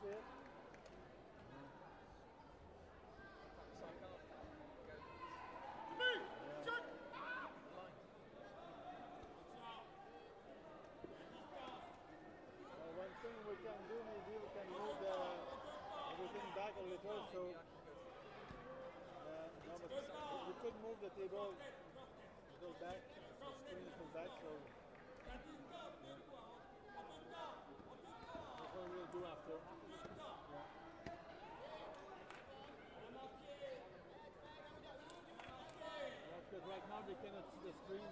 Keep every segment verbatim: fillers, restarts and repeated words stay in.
see it? So I can't go. Well, one thing we can do, maybe we can move the, everything back a little, so Maybe I can go for uh, no, but we could move the table a little back, the screen a little back, so yeah. That's what we'll do after. Yeah. Yeah, because right now they cannot see the screen.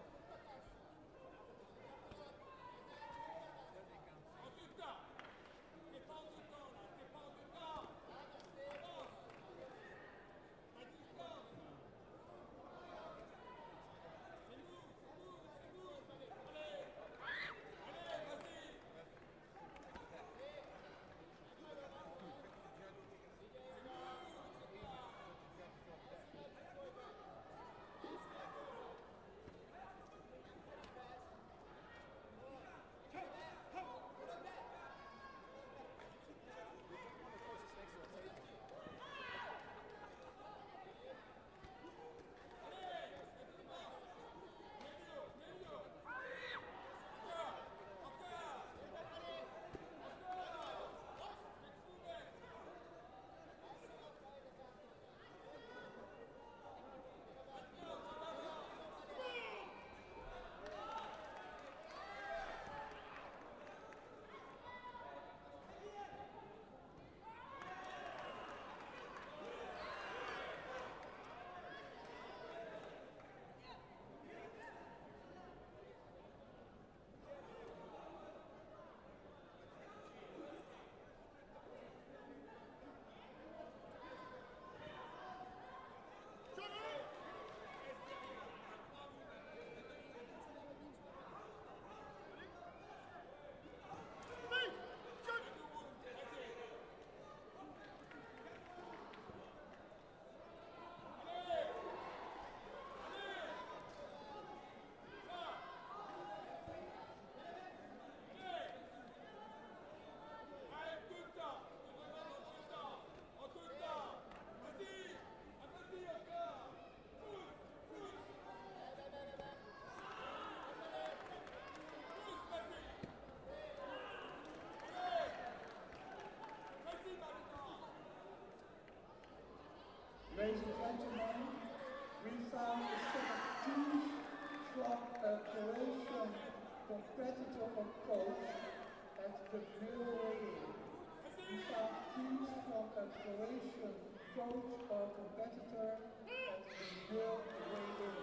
Ladies and gentlemen, we found a set of teams from a Croatian competitor or coach at the male weighing. We found teams from a Croatian coach or competitor at the male weighing.